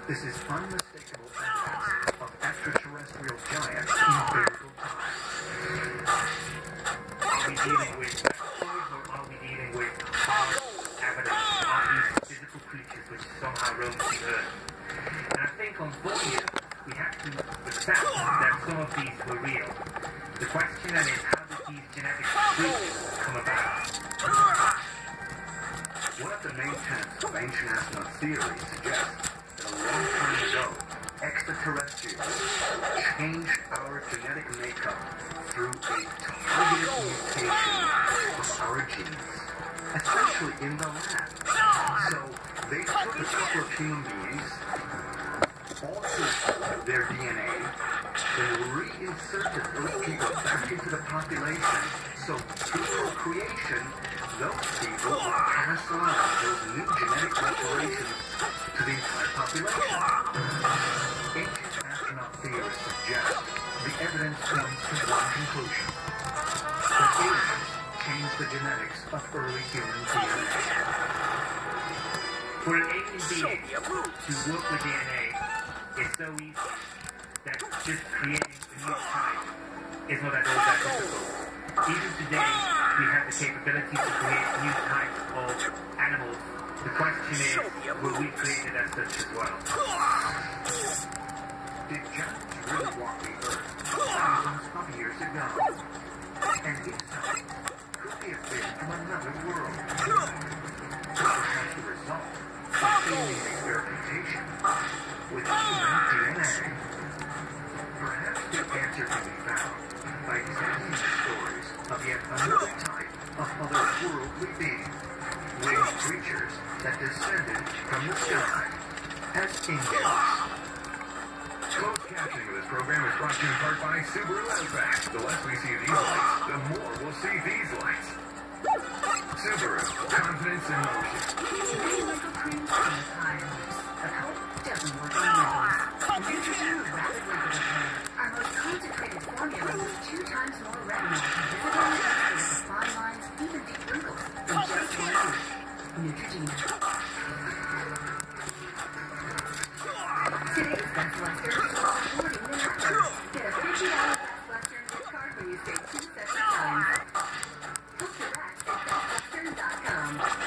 This is unmistakable evidence of extraterrestrial giants in biblical times. Are we dealing with factoids, or are we dealing with hard evidence of these physical creatures which somehow roam the earth? And I think on both we have to accept that some of these were real. The question then is, how did these genetic creatures come about? One of the main tenets of ancient astronaut theory suggests that a long time ago, extraterrestrials changed our genetic makeup through a targeted mutation of our genes, essentially in the lab. So they took a couple of human beings, altered their DNA, and reinserted those people back into the population. So through procreation, those people pass on those new genetic alterations to the entire population. Ancient astronaut theories suggest the evidence comes to one conclusion: that aliens changed the genetics of early human DNA. For an alien being to work with DNA is so easy that just creating a new type is not at all that difficult. Even today, we have the capability to create new types of animals. The question is, were we created as such as well? Did giants really walk the earth thousands of years ago? And if so, could they have been from another world? Perhaps the result of failing experimentation with human DNA. Perhaps the answer can be found by examining the stories of yet another type of otherworldly being, winged creatures that descended from the sky as angels. Closed captioning of this program is brought to you in part by Subaru Outback. The less we see of these lights, the more we'll see these lights. Subaru, confidence in motion. Many liquid creams and tires, but hope doesn't work on levels. Nutrition Rapid Liquid Repair, our most concentrated formula with 2 times more retinol to visibly eliminate the fine lines, even deep wrinkles, in just 1 week. Neutrogena. Today's Best Western is more rewarding than ever. Get a $50 Best Western gift card when you stay 2 separate times. Book direct at bestwestern.com.